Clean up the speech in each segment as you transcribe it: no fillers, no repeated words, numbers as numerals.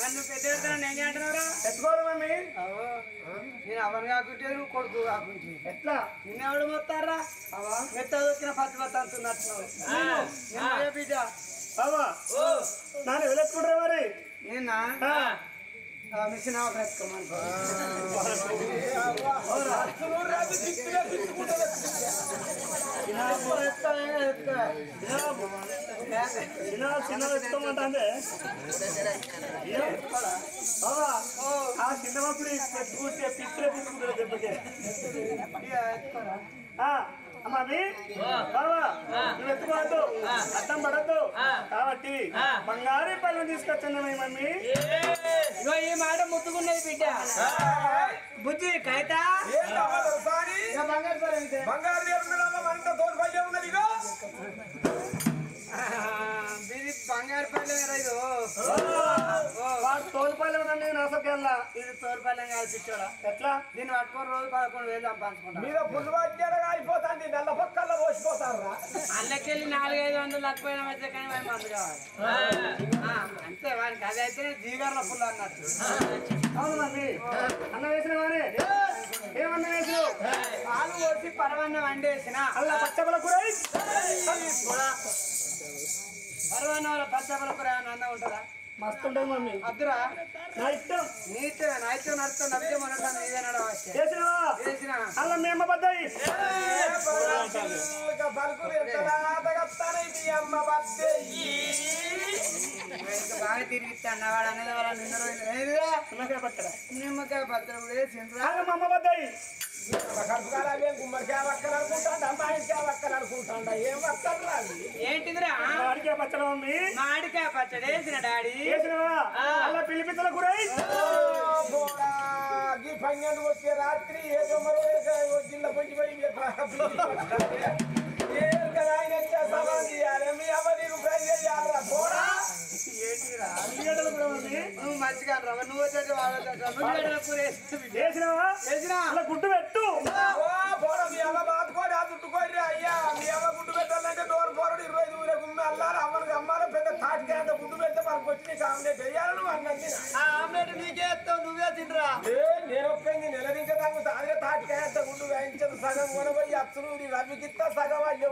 నన్ను పెద్ద నేను అంటున్నారా ఎత్తుకోవాలి మమ్మీ నేను అవరు కాకుంటే నువ్వు కొడుకు కాకుంటే ఎట్లా నిన్నెవడు మొత్తారా మెత్త దొక్కిన పత్తి పత్తి అంటున్నట్టున్నావు బిడ్డ బాబా నాన్న వెళ్ళెత్తుకుంటారా మరి నేనా మిషన్ ఎత్తుకోమని చిన్న ఎత్తుకోమంటే బాబా ఆ చిన్నప్పుడు పెట్టుకుంటే పిచ్చిలో పిచ్చుకుంటారు దెబ్బకే మమ్మీ బాబా నువ్వు ఎత్తుకోవద్దు అర్థం పడద్దు కాబట్టి బంగారు పళ్ళు తీసుకొచ్చాను మమ్మీ ఈ మాట ముత్తుకున్నది బిడ్డ బుద్ధి కైతా బంగారు పల్లె ఇది తోలుపల్లె నాసకెళ్ళా ఇది తోలుపల్లెం కలిసిచ్చాడా ఎట్లా దీన్ని పట్టుకొని రోజు 11,000 సంపాదించుకుంటా మీద పుల్లు పట్టేడగా అయిపోతుంది నల్ల పక్కల్లో పోసిపోతారా అల్లకెళ్ళి 400-500 లక్షపోయిన మధ్య కానీ వాడి మందు కావాలి అంతే వాడికి అది అయితే జీగర్ల పుల్ల అన్నట్టు అవును మమ్మీ అన్న వేసిన వానే ఏమన్నా వేసిన పాలు పోసి పరవన్నం వండేసిన అలా పచ్చబల కూర పరవన్నం పచ్చబల కూర అన్నం ఉంటుందా మస్తు ఉంటుంది మమ్మీ అద్దురా నా ఇష్టం నా ఇష్టం నడుస్తుంది నడితే మన ఇదే నడవచ్చు చేసిన అలా మేము బద్దాయి బాగా తిరిగిస్తాను వాడు అనేది వాళ్ళ నిన్న రోజులు నిమ్మకాయ పచ్చడ నిమ్మకాయ పచ్చడి కూడా వేసిండ్రా మా అమ్మ బద్దాయి ఏంటిదిరా మాడికాయ పచ్చడి మమ్మీ మాడికాయ పచ్చడి వేసిన డాడీ చేసినవా అలా పిలిపిత్తల కూర పన్నెండు వచ్చే రాత్రి ఏదో మరో జిల్లా పొంచి నువ్వు మంచిగా నువ్వు చేసినవా అలా గుడ్డు పెట్టు మీ అమ్మ బాదుకోడి ఆ చుట్టుకోరి అయ్యా మీ అమ్మ గుడ్డు పెట్టాలంటే డోర్ పోరడు 25 ఊరే గుమ్మి అల్లాలి అమ్మకి అమ్మాలి పెద్ద తాటికాయ అంత గుడ్డు పెడితే మనకు వచ్చి నీకు ఆమ్లెట్ వేయాలని అన్నది ఆమ్లెట్ నీకే ఎత్తావు నువ్వే తింటరా నేను ఒప్పింది నెలరించదాము అదే తాటికాయ అంత గుడ్డు వేయించదు సగం కొనబోయి అచ్చులు నీ రవికిస్తా సగం అయ్యో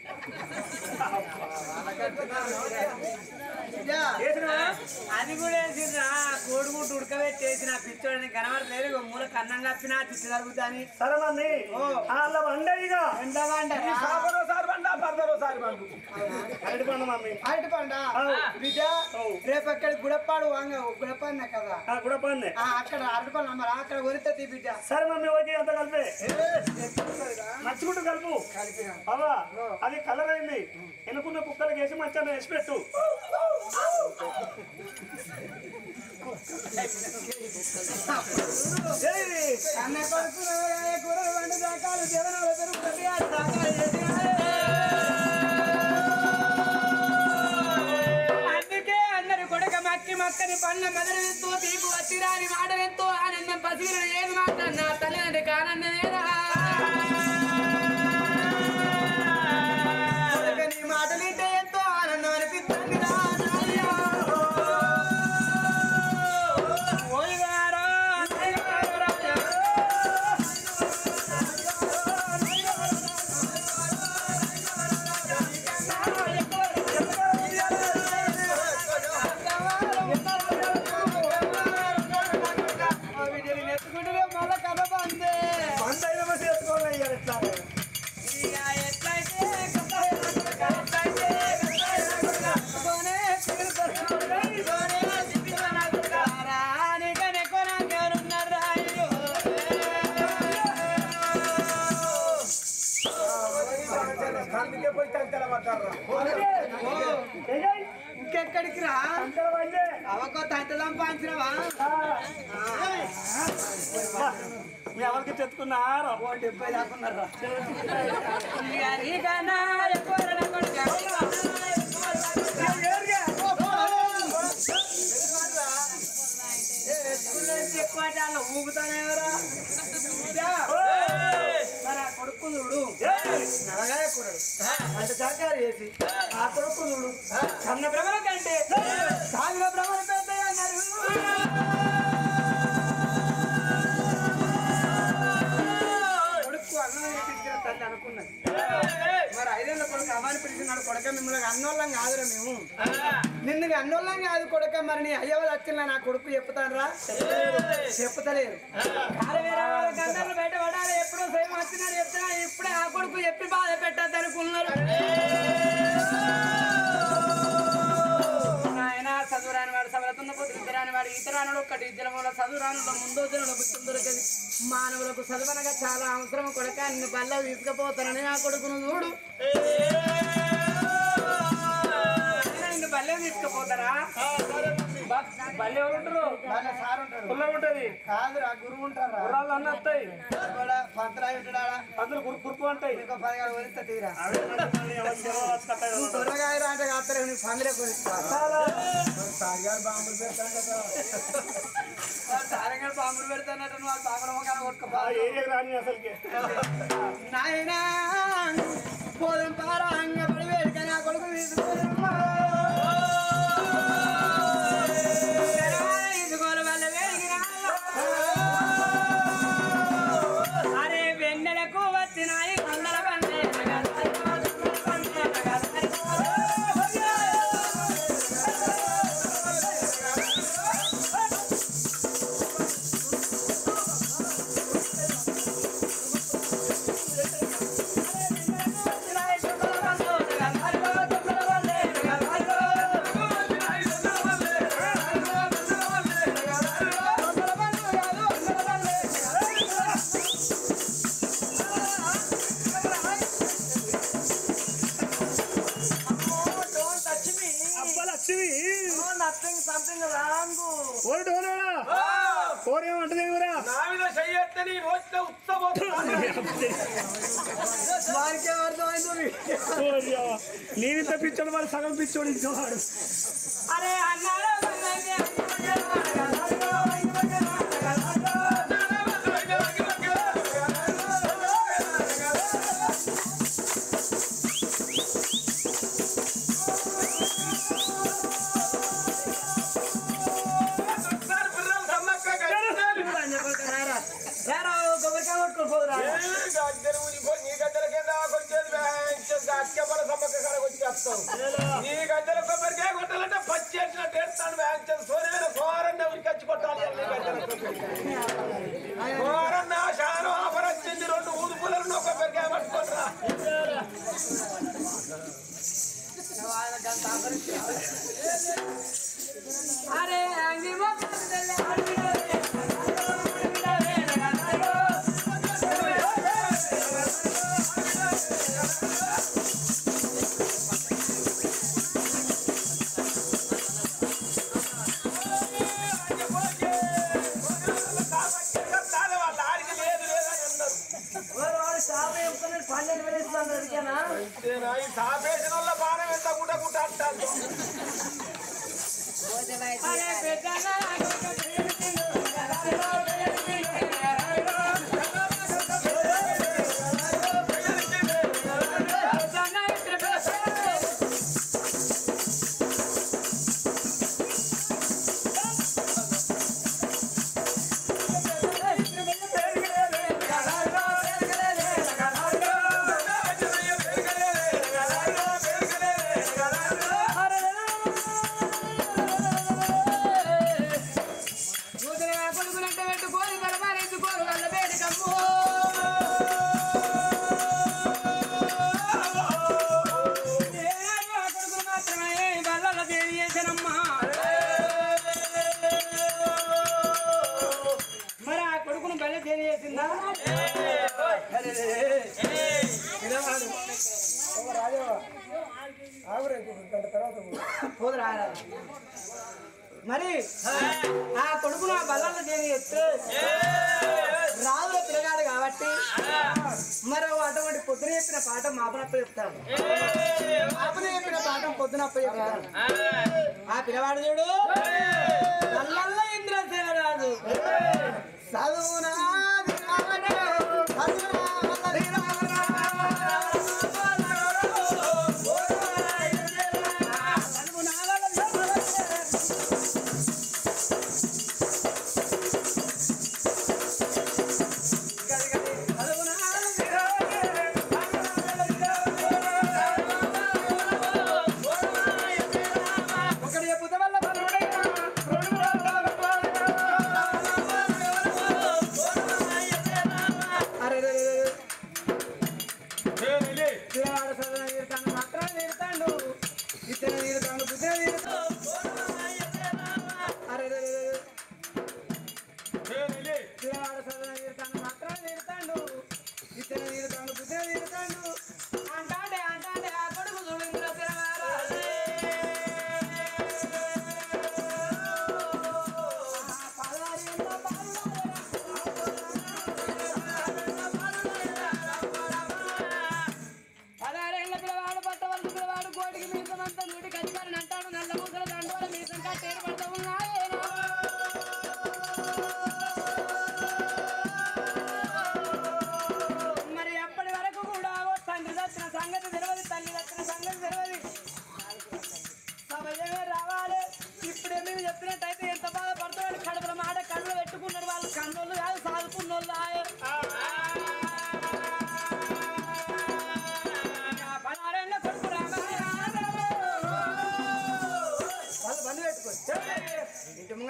అది కూడా వేసిండ్రా కోడిగుడ్డు ఉడకబెట్టేసిన పిచ్చోడిని కనబడలేదు మూల కన్నం కప్పినా చిట్టు జరుగుతాని సరే మమ్మీ అలా వండయిగా ఎంత బండ సారి బండా పర్దరోసారి బండు అరటి పండు మమ్మీ అరటి పండ బిడ్డ రేపు అక్కడ గుడప్పాడు వాంగ గుడపన్న కదా గుడపన్నే అక్కడ అరటి పండు మరి అక్కడ కొరితే బిడ్డ సరే మమ్మీ ఓకే అంత కలిపే మర్చిగుడ్డు కలుపు బాబా అది కలర్ అయింది ఎన్నుకున్న కుక్కలకి వేసి మచ్చన్న వేసి పెట్టు అన్న కొడుకు కూర వండి దాకాలు జగనాలు పెరుగుతుంది అందుకే అందరు కొడుక మక్కి మక్కని పళ్ళ మదనెంతో తీపు వచ్చిరాని మాటలెంతో ఆనందం పసిగిన ఏది మాత్రం నా తల్లిదండ్రికి ఆనందమేనా నీ మాటలింటే ఎంతో ఆనందం అనిపిస్తుంది ఇంకెక్కడికి రా అవకో తంట సంపాదించినవా మీ ఎవరికి చెప్పుకున్నారా 70 దాకున్నారా ఊగుతానేవరా కొడుకునుడు నరగాయ కూడడు అంటే సహకారం చేసి ఆ కొడుకునుడు కన్న భ్రమల కంటే సాగుల భ్రమలు పెద్ద అన్నారు కొడుకు అన్నం పిలిచిన తల్లి అనుకున్నది. మరి 5 ఏళ్ళ కొడుకు అమ్మాని పిలిచినాడు. కొడుక మిమ్మల్ని అన్నోళ్ళం కాదురా మేము, నిన్ను అన్నోళ్ళం కాదు కొడుక. మరి నీ అయ్యవ వచ్చిన నా కొడుకు చెప్తానరా? చెప్తలేరు. గంటలు బయట పడాలి. ఎప్పుడో సేమ్ వచ్చినాడు చెప్తా. ఇప్పుడే ఆ కొడుకు చెప్పి బాధ పెట్టద్దు అనుకున్నారు. ఆయన చదువురాని వాడు సవలతున్న పొద్దురాని వాడు ఇతరానుడు ఒక్కటి ఇద్దరు వల్ల చదువురానులో ముందు బుద్ధం దొరకది. మానవులకు చదువనగా చాలా అవసరం కొడుక. నిన్ను బల్ల తీసుకుపోతానని ఆ కొడుకును చూడు. నిన్ను బల్లె తీసుకుపోతారా? బల్లె ఎవరు ఉంటారు? పుల్ల ఉంటది కాదురా, గురువు ఉంటారా? గుర్రాలు అన్నీ వస్తాయి. పంతరాయి ఉంటాడా? అందరు కురుపు అంటాయి. ఇంకో 10 వదిలిస్తే తీరా దొరగాయరా అంటే కాస్తారు. నీకు పందిరే కొనిస్తారు. బాంబులు పెడతానట. నువ్వు వాళ్ళు బాంబుల మొక్కలు కొట్టుకోవాలి. నాయనా పోదం పారా అంగ పడి వేడిక నా కొడుకు తీసుకోవాలి. వాళ్ళ వేడికి అరే వెన్నెలకు వచ్చినాయి అందర పండే నేను తప్పించాడు వాడు సగం పిచ్చోడు ఇంకోవాడు. అరే అన్నాడు నీ గద్దెల కొబ్బరికాయ కొట్టాలంటే పచ్చి చేసిన టేస్తాను వ్యాంచం సోనేరు ఫోరన్న ఉరికొచ్చి కొట్టాలి. ఫోరన్న శానం ఆఫర్ వచ్చింది. 2 ఊదుపులను కొబ్బరికాయ పట్టుకుంటారా? అరే సాపేసిన వల్ల బాణం ఎంత గుట్ట గుట్ట అంటారు. మరి ఆ కొడుకును బయలు తెలియజేసిందా? మరి ఆ కొడుకును ఆ బల్లలో తెలియజేస్తే రాజుల పిల్లగాడు కాబట్టి మరో అటువంటి పొద్దున చెప్పిన పాఠం మాపనప్ప చెప్తాడు. మాపన చెప్పిన పాఠం పొద్దునప్ప చెప్తాడు. ఆ పిల్లవాడు చూడు అల్లల్లో ఇంద్రసేన రాజు చదువునా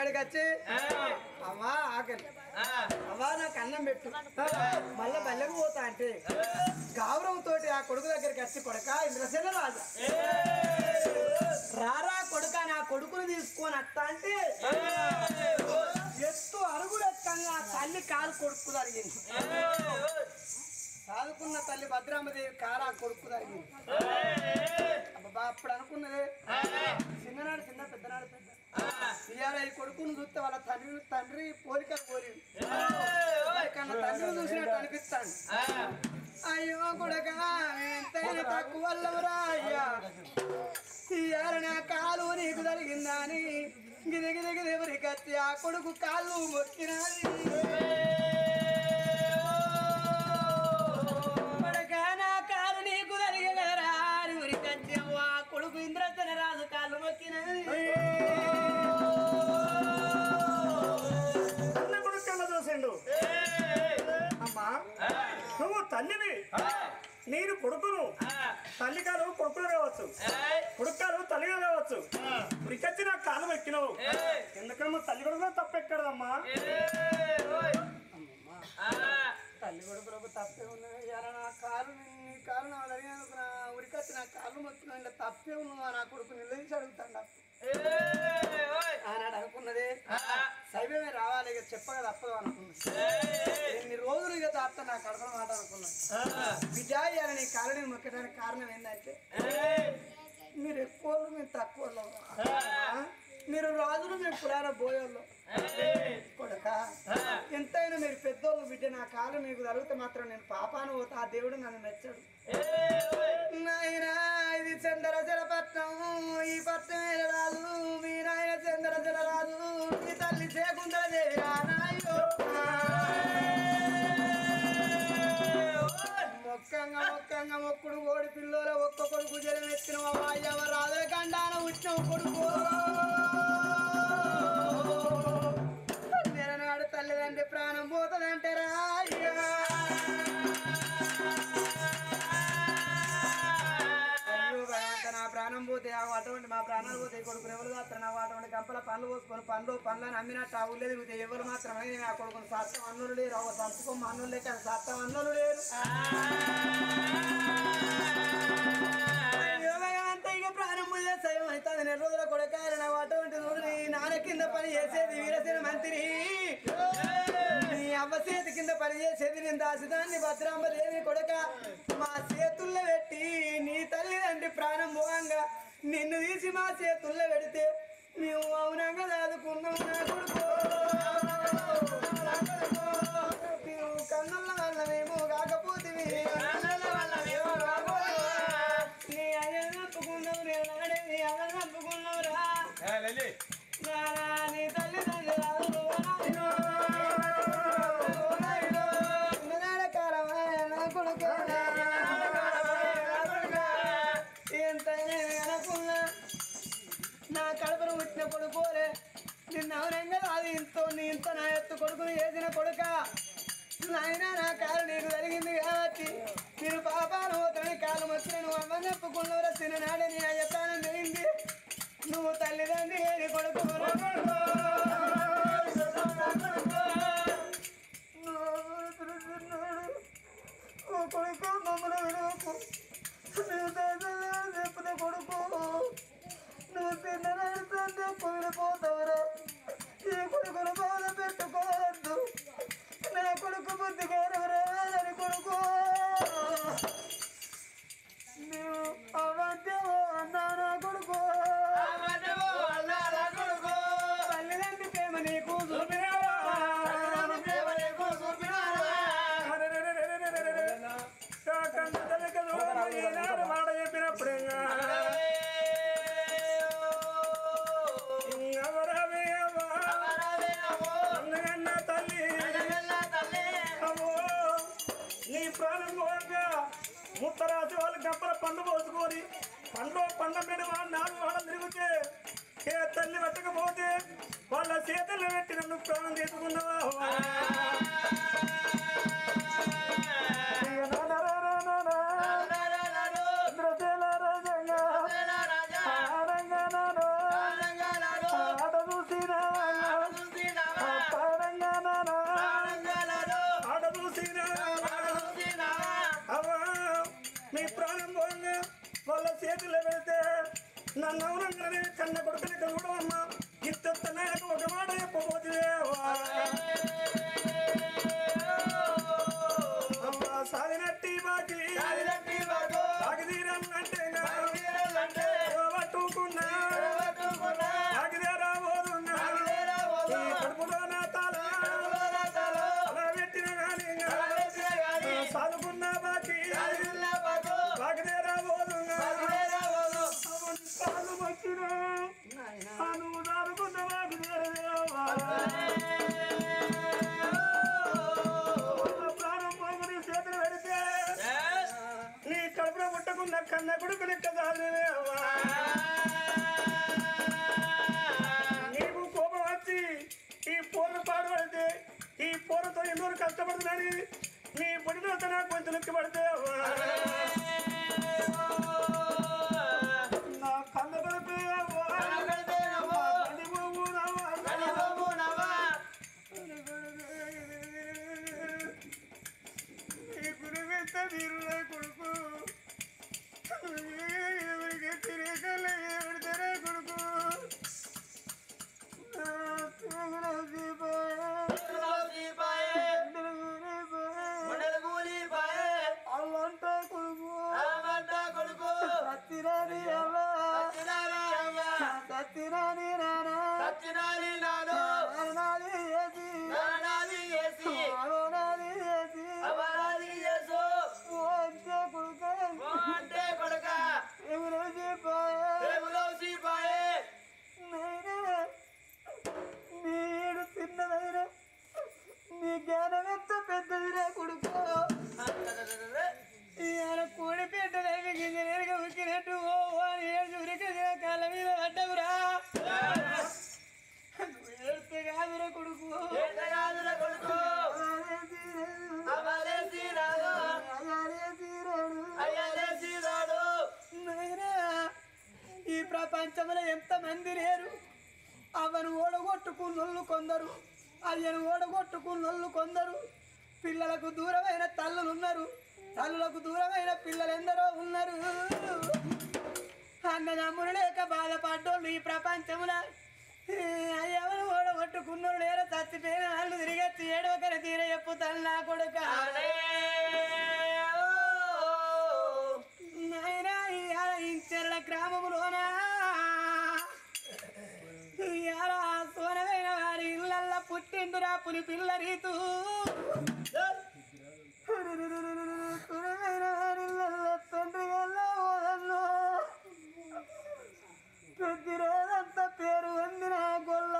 దగ్గరికి వచ్చి అమ్మా ఆకలి అవ్వా నాకు అన్నం పెట్టు మళ్ళా బల్లెకు పోతా అంటే గౌరవంతో ఆ కొడుకు దగ్గరికి వచ్చి కొడక ఇంద్రసేన రాజు రారా కొడుక నా కొడుకుని తీసుకొని అత్త అంటే ఎత్తు అరుగులు ఎత్తంగా తల్లి కాలు కొడుకు జరిగింది సాదుకున్న తల్లి భద్రామదేవి కారా కొడుకు జరిగింది అబ్బా అప్పుడు అనుకున్నదే చిన్ననాడు చిన్న పెద్దనాడు పెద్ద ఇవాళ ఈ కొడుకును చూస్తే వాళ్ళ తండ్రి పోలికలు కోరి కన్నా తండ్రిని చూసినట్టు అనిపిస్తాడు అయ్యో కొడక ఎంతైనా తక్కువ వల్లవరా అయ్యా ఇవాళ నా కాలు నీకు జరిగిందా అని గిదగిదగిదెవరికి వచ్చి ఆ కొడుకు కాళ్ళు మొక్కినాది నా కాలు నీకు జరిగరా అని ఊరికి వచ్చి ఆ కొడుకు ఇంద్రసేన రాజు కాళ్ళు మొక్కినది చూసిండు అమ్మా నువ్వు తల్లివి నేను కొడుకును తల్లికాలు కొడుకులు కావచ్చు కొడుకాలు తల్లిగా కావచ్చు ఉరికొచ్చి నా కాలు ఎక్కినవు ఎందుకమ్మా తల్లి కొడుకు తప్పెక్కడదమ్మా తల్లి కొడుకులకు తప్పే ఉన్నది నా కాలు నీ కాలు నా జరిగినందుకు నా ఉరికొచ్చి నా కాళ్ళు మొక్కిన తప్పే ఉన్నదా నా కొడుకు నిలదీసి అడుగుతాడు ఆనాడు అనుకున్నదే శైవమే రావాలి ఇక చెప్పగా తప్పదు అనుకున్నది ఎన్ని రోజులు ఇక తాత నా కడప మాట అనుకున్నాను విజయ నీ కాలని మొక్కడానికి కారణం ఏంటంటే మీరు ఎక్కువ మేము తక్కువ మీరు రాజులు మేము పురాణ బోయోళ్ళు కొడక ఎంతైనా మీరు పెద్దోళ్ళు బిడ్డ నా కాలు మీకు తగిలితే మాత్రం నేను పాపాను పోతా ఆ దేవుడు నన్ను మెచ్చడు నాయనా ఇది చంద్రజల పట్నం ఈ పట్నం రాదు మీ నాయన చంద్రజల రాదు మీ తల్లి చేయకుండా మొక్కంగా మొక్కుడు కోడి పిల్లల ఒక్క కొడుకు జలం ఎత్తిన అయ్యవ రాజుల కండాన వచ్చిన కొడుకు నెలనాడు తల్లిదండ్రి ప్రాణం పోతుందంటే రా నా ప్రాణం పోతే అటువంటి మా ప్రాణాలు పోతే కొడుకుని ఎవరు మాత్రం నాకు అటువంటి గంపల పనులు పోసుకొని పనులను అమ్మినట్టు ఆ ఊళ్ళో తిరిగితే ఎవరు మాత్రమే నేను ఆ కొడుకుని సత్తం అన్నులు లేరు ఒక సంతకం అన్నులు లేక సత్తం అన్నులు లేరు అంతా ఇక ప్రాణం పోయే సయం అవుతుంది 2 రోజుల కొడకాయలు నా అటువంటి నీ నాన్న కింద పని చేసేది వీరసేన మంత్రి నీ అవ్వ చేతి కింద పని చేసేది నేను దాసిదాన్ని భద్రాంబదేవి కొడక మా చేతుల్లో పెట్టి నీ తల్లిదండ్రి ప్రాణం పోవంగా నిన్ను తీసి మా చేతుల్లో పెడితే మేము మౌనంగా దాదుకున్నాము నా కొడుకు కన్నుల వల్ల మేము కాకపోతే నీ అయ్య నప్పుకున్నావు నేను నాడే నీ అయ్య నప్పుకున్నావురా నీ తల్లిదండ్రి రాదు నా కడపను పుట్టిన కొడుకోలే నిన్న అవునంగా అది ఇంత నా ఎత్తు కొడుకుని చేసిన కొడుక నాయన నా కాలు నీకు జరిగింది కాబట్టి నేను పాపాలు పోతాను కాలు వచ్చిన నువ్వు అమ్మ చెప్పుకున్నవరా తిననాడే నీ అయ్యతానం జరిగింది నువ్వు తల్లిదండ్రి ఏది కొడుకు కొడుకు మమ్మల్ని వినవకు నువ్వు చెప్పున కొడుకు నువ్వు తిన్నదంటే కుమిలిపోతావురా ఈ కొడుకును బాధ పెట్టుకోవద్దు నా కొడుకు బుద్ధి కోరవరాదని కొడుకు నువ్వు అబద్ధమో అన్నా నా కొడుకు తల్లిదండ్రి ప్రేమ నీకు మాట చెప్పినప్పుడే నీ ప్రాణం పోగా ముత్తరాసి వాళ్ళు గప్పల పండు పోసుకొని పండ్ల మీద వాళ్ళు 4 వాడలు తిరిగితే ఏ తల్లి పెట్టకపోతే వాళ్ళ చేతుల్లో పెట్టి నన్ను ప్రాణం తీసుకున్నావా ఆట చూసినా చేతిలో పెడితే నన్ను అవునంగానే కన్న కొడుకుని కూడా అమ్మ ఇంత నాకు ఒక మాట చెప్పబోతే అమ్మా సాగినట్టి బాకి ఆగిదీరాలంటే పట్టుకున్నా ఆగిదేరా పోదున్నా కడుపులో నా తాళ అలా పెట్టిన కానీ సాదుకున్న బాకి ఆగిదేరా పోదున్నా సాగు వచ్చిన నువ్వు సాదుకున్న బాగిదేరా ప్రాణం పోగుని చేతులు పెడితే నీ కడుపులో పుట్టకున్న కన్న కొడుకు లెక్క చాలునే నీకు కోపం వచ్చి ఈ పూర్ణ పాడుపడితే ఈ పూర్ణతో ఎన్నో కష్టపడుతున్నాని నీ పొడిలో తన కొంచెం నొక్కి పడితే నా కన్న కొడుకు ఈ గురువెంత మీరు కొడుకు తిరగలే కొడుకు అల్లంటా కొడుకు సత్తిరాని సత్తిరాని నానా అంటే కొడుక నీడు చిన్నదైనా నీ జ్ఞానం ఎంత పెద్దదిరా కొడుకు ఇవాళ కోడి పెట్టలేక గింజలేక ఉక్కినట్టు ఓ ఏడు ఉరికదిన కాళ్ళ మీద పడ్డవురా ఏడితే కాదురా కొడుకు ఈ ప్రపంచంలో ఎంతమంది లేరు అవను ఓడగొట్టుకున్నోళ్ళు కొందరు అయ్యను ఓడగొట్టుకున్నోళ్ళు కొందరు పిల్లలకు దూరమైన తల్లులు ఉన్నారు తల్లులకు దూరమైన పిల్లలు ఎందరో ఉన్నారు అన్నదమ్ములు లేక బాధపడ్డోళ్ళు ఈ ప్రపంచంలో అయ్యవను ఓడగొట్టుకున్నోళ్ళు లేరు చచ్చిపోయిన వాళ్ళు తిరిగచ్చి ఏడవకర తీర చెప్పుతాను నా కొడుక నాయనా ఇంచెర్ల గ్రామంలోనా సోనమైన వారి ఇళ్ళల్లా పుట్టిండురా పులి పిల్ల రీతు సోనమైన వారి ఇళ్ళల్లా తండ్రి వల్ల ఓదన్ను ప్రతిరోజంతా పేరు వందిన గొల్ల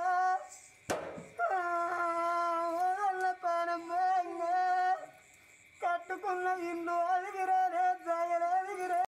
ఓదల్ల పానం కట్టుకున్న ఇల్లు